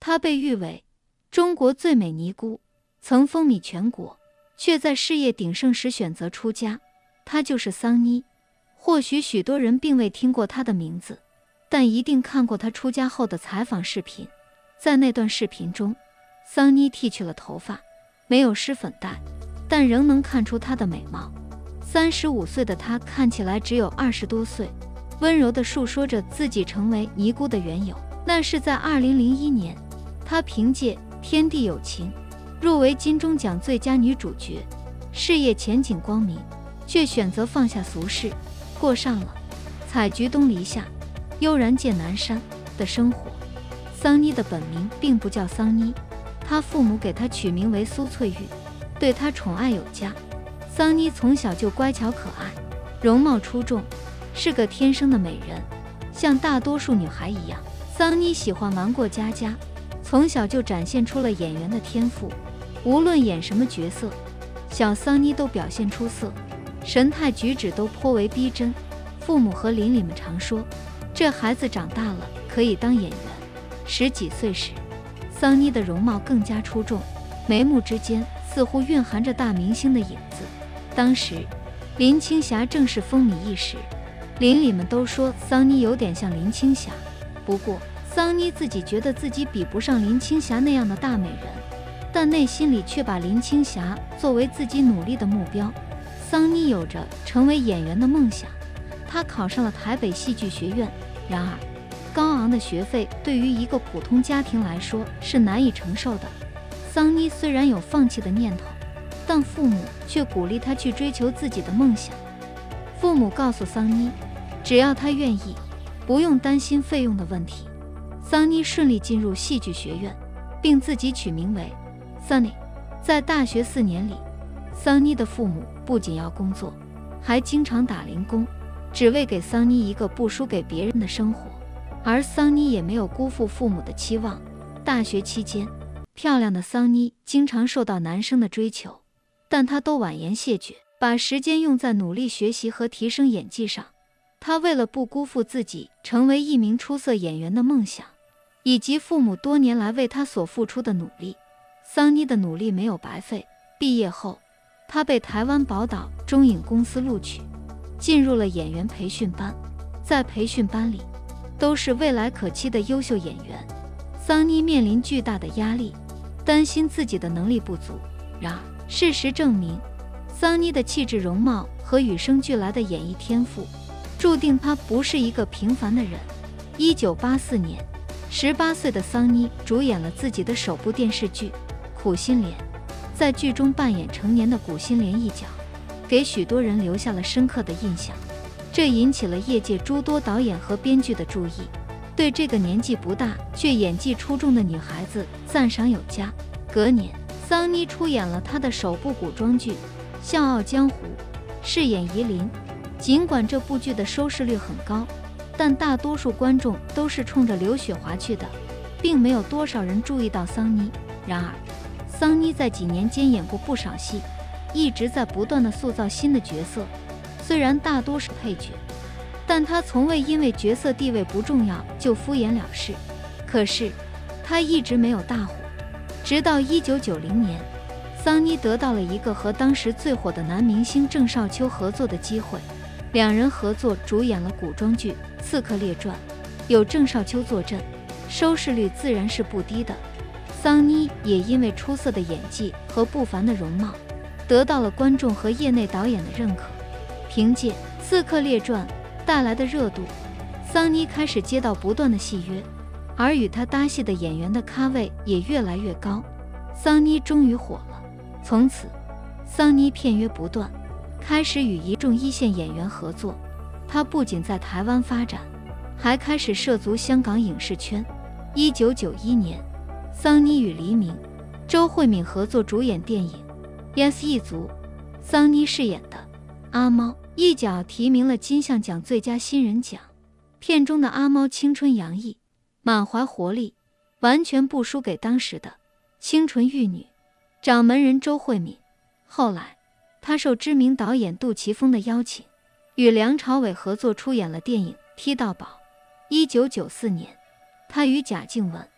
她被誉为中国最美尼姑，曾风靡全国，却在事业鼎盛时选择出家。她就是桑妮。或许许多人并未听过她的名字，但一定看过她出家后的采访视频。在那段视频中，桑妮剃去了头发，没有施粉黛，但仍能看出她的美貌。35岁的她看起来只有20多岁，温柔地述说着自己成为尼姑的缘由。那是在2001年，她凭借《天地有情》入围金钟奖最佳女主角，事业前景光明，却选择放下俗世，过上了采菊东篱下，悠然见南山的生活。桑妮的本名并不叫桑妮，她父母给她取名为苏翠玉，对她宠爱有加。桑妮从小就乖巧可爱，容貌出众，是个天生的美人。像大多数女孩一样，桑妮喜欢玩过家家，从小就展现出了演员的天赋。无论演什么角色，小桑妮都表现出色，神态举止都颇为逼真。父母和邻里们常说，这孩子长大了可以当演员。10几岁时，桑妮的容貌更加出众，眉目之间似乎蕴含着大明星的影子。当时林青霞正是风靡一时，邻里们都说桑妮有点像林青霞。不过桑妮自己觉得自己比不上林青霞那样的大美人，但内心里却把林青霞作为自己努力的目标。桑妮有着成为演员的梦想，她考上了台北戏剧学院。然而高昂的学费对于一个普通家庭来说是难以承受的。桑妮虽然有放弃的念头，但父母却鼓励她去追求自己的梦想。父母告诉桑妮，只要她愿意，不用担心费用的问题。桑妮顺利进入戏剧学院，并自己取名为 Sunny。 在大学4年里，桑妮的父母不仅要工作，还经常打零工，只为给桑妮一个不输给别人的生活。而桑妮也没有辜负父母的期望。大学期间，漂亮的桑妮经常受到男生的追求，但她都婉言谢绝，把时间用在努力学习和提升演技上。她为了不辜负自己成为一名出色演员的梦想，以及父母多年来为她所付出的努力，桑妮的努力没有白费。毕业后，她被台湾宝岛中影公司录取，进入了演员培训班。在培训班里，都是未来可期的优秀演员。桑妮面临巨大的压力，担心自己的能力不足。然而事实证明，桑妮的气质、容貌和与生俱来的演艺天赋，注定她不是一个平凡的人。1984年，18岁的桑妮主演了自己的首部电视剧《苦心莲》，在剧中扮演成年的古心莲一角，给许多人留下了深刻的印象。这引起了业界诸多导演和编剧的注意，对这个年纪不大却演技出众的女孩子赞赏有加。隔年，桑妮出演了她的首部古装剧《笑傲江湖》，饰演夷陵。尽管这部剧的收视率很高，但大多数观众都是冲着刘雪华去的，并没有多少人注意到桑妮。然而桑妮在几年间演过不少戏，一直在不断地塑造新的角色。虽然大多是配角，但她从未因为角色地位不重要就敷衍了事。可是她一直没有大火，直到1990年，桑妮得到了一个和当时最火的男明星郑少秋合作的机会，两人合作主演了古装剧《刺客列传》，有郑少秋坐镇，收视率自然是不低的。桑妮也因为出色的演技和不凡的容貌，得到了观众和业内导演的认可。凭借《刺客列传》带来的热度，桑妮开始接到不断的戏约，而与她搭戏的演员的咖位也越来越高。桑妮终于火了，从此桑妮片约不断，开始与一众一线演员合作。她不仅在台湾发展，还开始涉足香港影视圈。1991年，桑妮与黎明、周慧敏合作主演电影《Yes 一族》，桑妮饰演的阿猫一角提名了金像奖最佳新人奖。片中的阿猫青春洋溢，满怀活力，完全不输给当时的清纯玉女掌门人周慧敏。后来她受知名导演杜琪峰的邀请，与梁朝伟合作出演了电影《踢到宝》。1994年，她与贾静雯、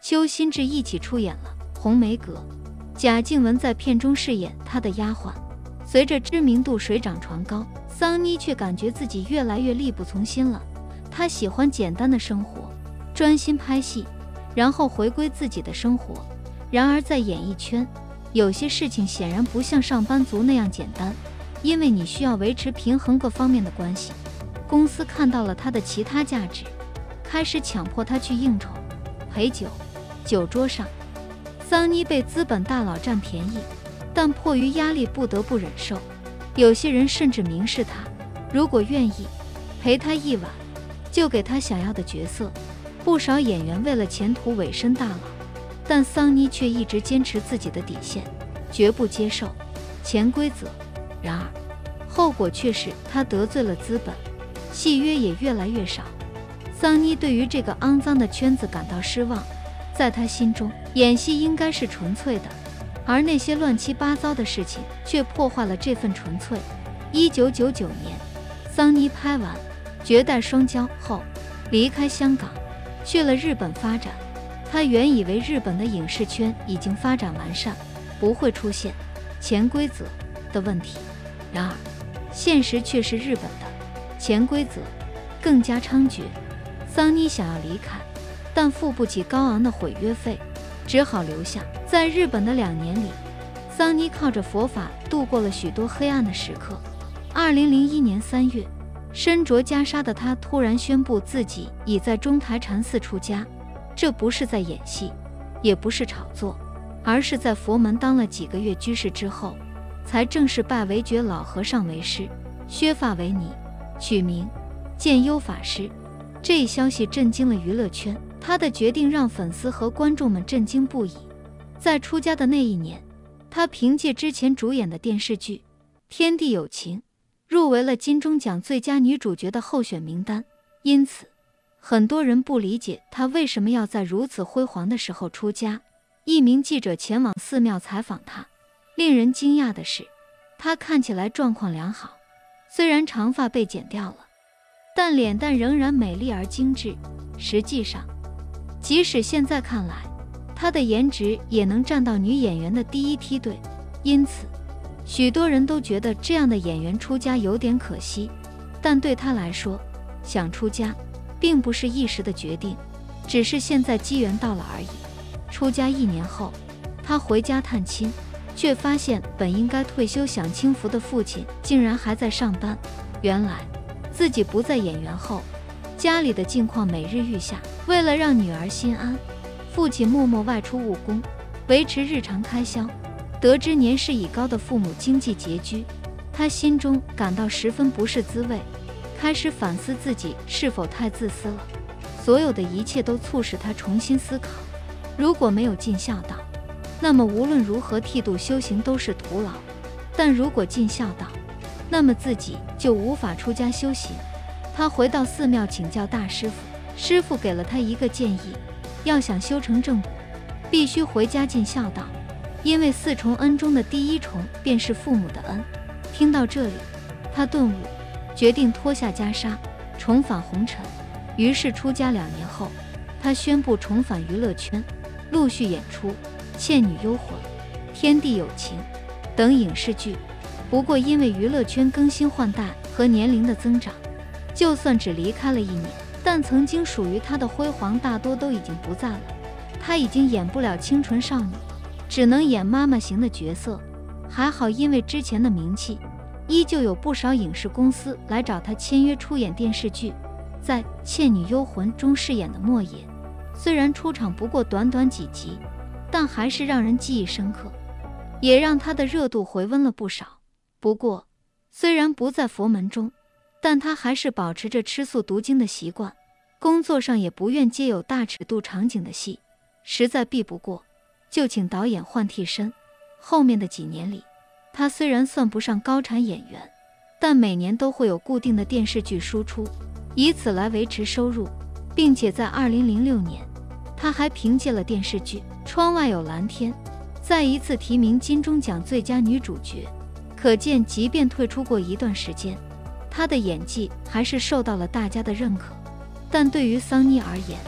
邱心志一起出演了《红梅阁》，贾静雯在片中饰演她的丫鬟。随着知名度水涨船高，桑妮却感觉自己越来越力不从心了。她喜欢简单的生活，专心拍戏，然后回归自己的生活。然而在演艺圈，有些事情显然不像上班族那样简单，因为你需要维持平衡各方面的关系。公司看到了她的其他价值，开始强迫她去应酬、陪酒。酒桌上，桑妮被资本大佬占便宜，但迫于压力不得不忍受。有些人甚至明示她，如果愿意陪她一晚，就给她想要的角色。不少演员为了前途委身大佬，但桑妮却一直坚持自己的底线，绝不接受潜规则。然而后果却是她得罪了资本，戏约也越来越少。桑妮对于这个肮脏的圈子感到失望，在她心中，演戏应该是纯粹的，而那些乱七八糟的事情却破坏了这份纯粹。1999年，桑妮拍完《绝代双骄》后，离开香港，去了日本发展。她原以为日本的影视圈已经发展完善，不会出现潜规则的问题。然而，现实却是日本的潜规则更加猖獗。桑妮想要离开，但付不起高昂的毁约费，只好留下。在日本的2年里，桑妮靠着佛法度过了许多黑暗的时刻。2001年3月，身着袈裟的她突然宣布自己已在中台禅寺出家。这不是在演戏，也不是炒作，而是在佛门当了几个月居士之后，才正式拜为觉老和尚为师，削发为尼，取名建优法师。这一消息震惊了娱乐圈，她的决定让粉丝和观众们震惊不已。在出家的那一年，她凭借之前主演的电视剧《天地有情》入围了金钟奖最佳女主角的候选名单，因此很多人不理解她为什么要在如此辉煌的时候出家。一名记者前往寺庙采访她，令人惊讶的是，她看起来状况良好，虽然长发被剪掉了，但脸蛋仍然美丽而精致。实际上，即使现在看来，她的颜值也能站到女演员的第一梯队。因此，许多人都觉得这样的演员出家有点可惜。但对她来说，想出家并不是一时的决定，只是现在机缘到了而已。出家1年后，她回家探亲，却发现本应该退休享清福的父亲竟然还在上班。原来自己不再演员后，家里的境况每日愈下。为了让女儿心安，父亲默默外出务工，维持日常开销。得知年事已高的父母经济拮据，他心中感到十分不是滋味，开始反思自己是否太自私了。所有的一切都促使他重新思考，如果没有尽孝道，那么无论如何剃度修行都是徒劳；但如果尽孝道，那么自己就无法出家修行。他回到寺庙请教大师傅，师傅给了他一个建议，要想修成正果，必须回家尽孝道，因为4重恩中的第1重便是父母的恩。听到这里，他顿悟，决定脱下袈裟，重返红尘。于是出家2年后，他宣布重返娱乐圈，陆续演出《倩女幽魂》《天地有情》等影视剧。不过因为娱乐圈更新换代和年龄的增长，就算只离开了1年，但曾经属于他的辉煌大多都已经不在了。他已经演不了清纯少女，只能演妈妈型的角色。还好因为之前的名气，依旧有不少影视公司来找他签约出演电视剧。在《倩女幽魂》中饰演的莫言，虽然出场不过短短几集，但还是让人记忆深刻，也让他的热度回温了不少。不过虽然不在佛门中，但他还是保持着吃素读经的习惯，工作上也不愿接有大尺度场景的戏，实在避不过，就请导演换替身。后面的几年里，他虽然算不上高产演员，但每年都会有固定的电视剧输出，以此来维持收入。并且在2006年，他还凭借了电视剧《窗外有蓝天》再一次提名金钟奖最佳女主角。可见即便退出过一段时间，他的演技还是受到了大家的认可。但对于桑妮而言，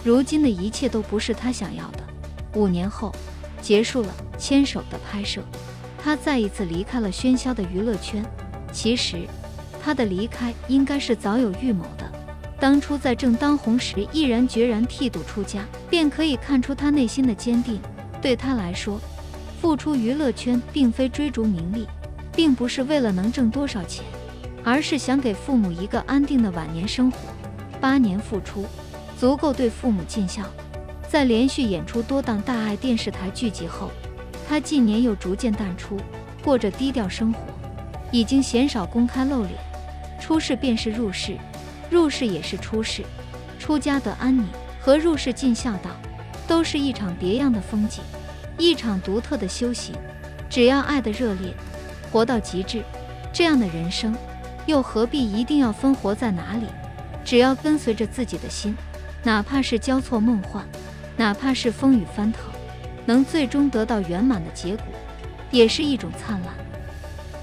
如今的一切都不是他想要的。5年后，结束了《牵手》的拍摄，他再一次离开了喧嚣的娱乐圈。其实，他的离开应该是早有预谋的。当初在正当红时毅然决然剃度出家，便可以看出他内心的坚定。对他来说，复出娱乐圈并非追逐名利，并不是为了能挣多少钱，而是想给父母一个安定的晚年生活。8年复出，足够对父母尽孝。在连续演出多档大爱电视台剧集后，他近年又逐渐淡出，过着低调生活，已经鲜少公开露脸。出世便是入世，入世也是出世。出家得安宁和入世尽孝道，都是一场别样的风景，一场独特的修行。只要爱得热烈，活到极致，这样的人生，又何必一定要分活在哪里？只要跟随着自己的心，哪怕是交错梦幻，哪怕是风雨翻腾，能最终得到圆满的结果，也是一种灿烂。